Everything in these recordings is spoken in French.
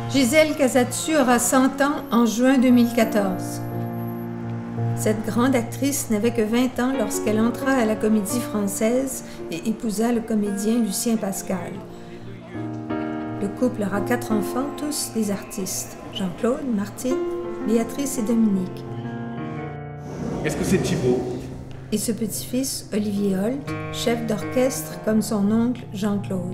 Gisèle Casatsu aura 100 ans en juin 2014. Cette grande actrice n'avait que 20 ans lorsqu'elle entra à la Comédie Française et épousa le comédien Lucien Pascal. Le couple aura 4 enfants, tous des artistes. Jean-Claude, Martine, Béatrice et Dominique. Est-ce que c'est Thibaut? Et ce petit-fils, Olivier Holt, chef d'orchestre comme son oncle Jean-Claude.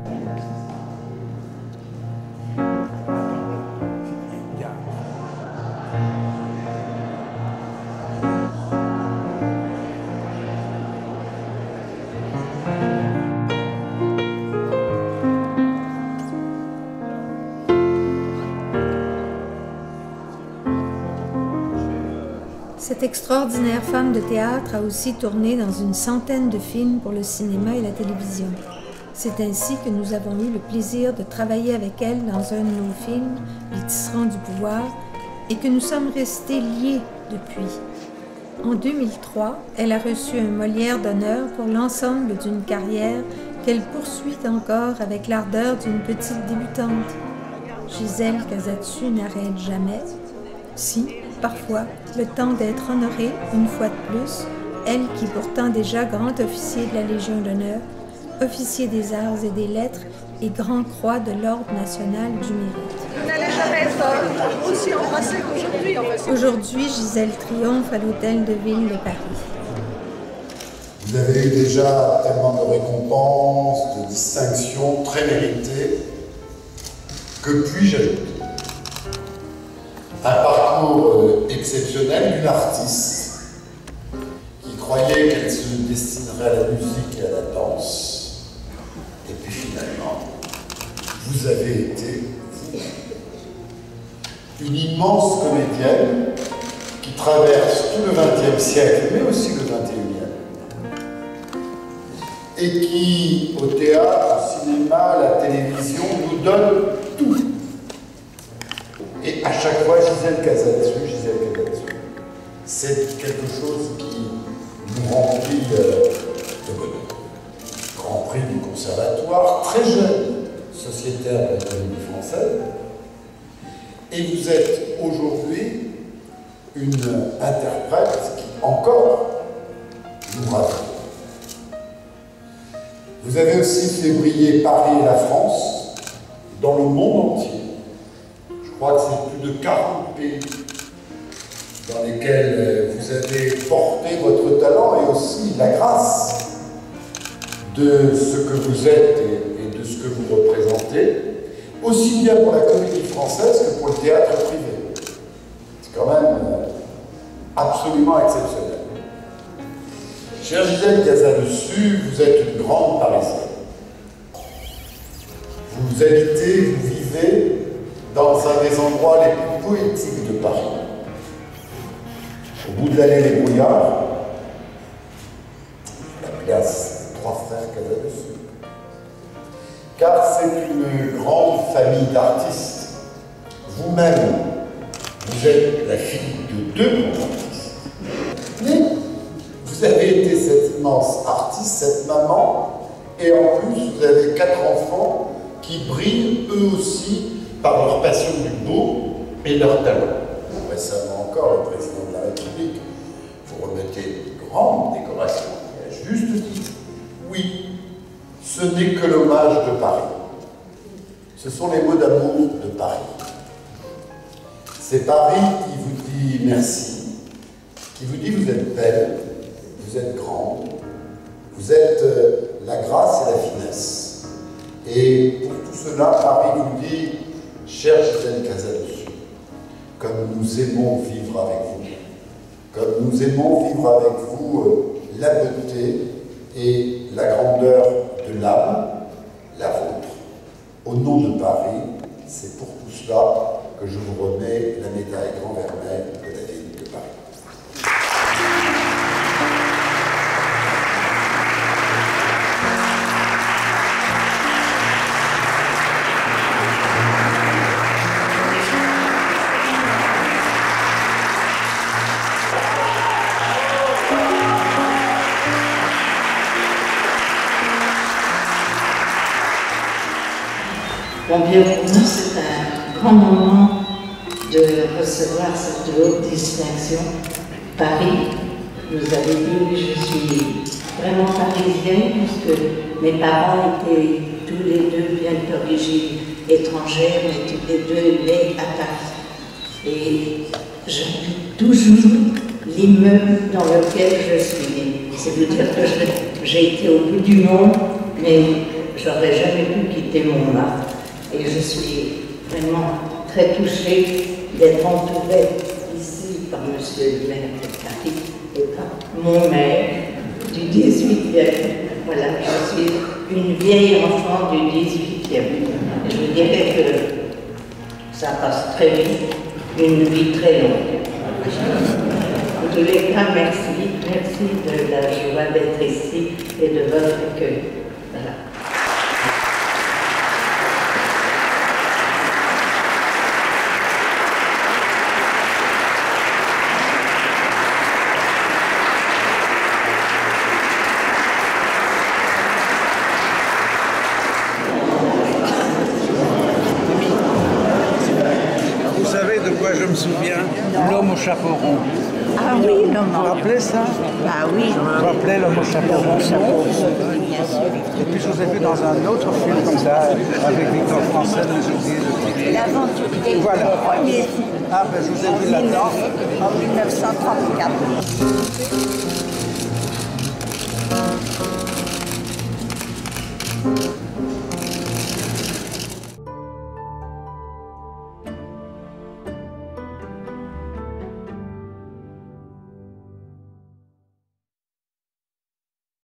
Cette extraordinaire femme de théâtre a aussi tourné dans une centaine de films pour le cinéma et la télévision. C'est ainsi que nous avons eu le plaisir de travailler avec elle dans un de nos films, Les Tisserands du pouvoir, et que nous sommes restés liés depuis. En 2003, elle a reçu un Molière d'honneur pour l'ensemble d'une carrière qu'elle poursuit encore avec l'ardeur d'une petite débutante. Gisèle Casatsu n'arrête jamais. Si, parfois, le temps d'être honorée, une fois de plus, elle qui pourtant déjà grand officier de la Légion d'honneur, officier des arts et des lettres et grand croix de l'Ordre national du mérite. Vous n'allez jamais être aussi embrassée qu'aujourd'hui, en fait. Aujourd'hui, Gisèle triomphe à l'Hôtel de Ville de Paris. Vous avez eu déjà tellement de récompenses, de distinctions très méritées. Que puis-je ajouter? Un parcours exceptionnel d'une artiste qui croyait qu'elle se destinerait à la musique et à la danse. Et puis finalement, vous avez été une immense comédienne qui traverse tout le XXe siècle, mais aussi le XXIe, et qui, au théâtre, au cinéma, à la télévision, nous donne tout. Et à chaque fois, Gisèle Casatsu, c'est quelque chose qui nous remplit de bonheur. Grand prix du Conservatoire, très jeune sociétaire de la Comédie Française. Et vous êtes aujourd'hui une interprète qui, encore, nous ravit. Vous avez aussi fait briller Paris et la France dans le monde entier. Je crois que c'est plus de 40 pays dans lesquels vous avez porté votre talent et aussi la grâce de ce que vous êtes et de ce que vous représentez, aussi bien pour la Comédie Française que pour le théâtre privé. C'est quand même absolument exceptionnel. Chère Gisèle Casatsu, vous êtes une grande Parisienne. Vous habitez, vous vivez dans un des endroits les plus poétiques de Paris. Au bout de l'allée des Brouillards, la place des Trois Frères Casatsu. Car c'est une grande famille d'artistes. Vous-même, vous êtes la fille de 2 grands artistes. Mais vous avez été cette immense artiste, cette maman, et en plus vous avez 4 enfants qui brillent eux aussi par leur passion du beau et leur talent. Récemment encore, le président de la République vous remettez une grande décoration. Il a juste dit, oui, ce n'est que l'hommage de Paris. Ce sont les mots d'amour de Paris. C'est Paris qui vous dit merci, qui vous dit vous êtes belle, vous êtes grande, vous êtes la grâce et la finesse. Et pour tout cela, Paris vous dit, chère Gisèle Casatsu, comme nous aimons vivre avec vous, comme nous aimons vivre avec vous la beauté et la grandeur de l'âme, la vôtre. Au nom de Paris, c'est pour tout cela que je vous remets la médaille Grand Vermeil de la ville de Paris. Bon, bien pour nous, c'est un grand moment de recevoir cette haute distinction. Paris, vous avez vu, je suis vraiment parisienne puisque mes parents étaient tous les deux bien d'origine étrangère, mais tous les deux nés à Paris. Et j'habite toujours l'immeuble dans lequel je suis née. C'est vous dire que j'ai été au bout du monde, mais j'aurais jamais pu quitter Montmartre. Et je suis vraiment très touchée d'être entourée ici par monsieur le maire de Paris et par mon maire du 18e. Voilà, je suis une vieille enfant du 18e. Et je vous dirais que ça passe très vite, une vie très longue. En tous les cas, merci. Merci de la joie d'être ici et de votre accueil. Voilà. Vous savez de quoi je me souviens? L'homme au chapeau rond. Ah oui, non, Vous vous rappelez ça? Ah oui. Vous vous rappelez l'homme au chapeau rond? Et puis je vous ai vu dans un autre film comme ça, avec Victor Franssen, mais j'ai oublié le titre. L'aventurier. Voilà. Premier. Ah ben je vous ai vu là-dedans. En 1934.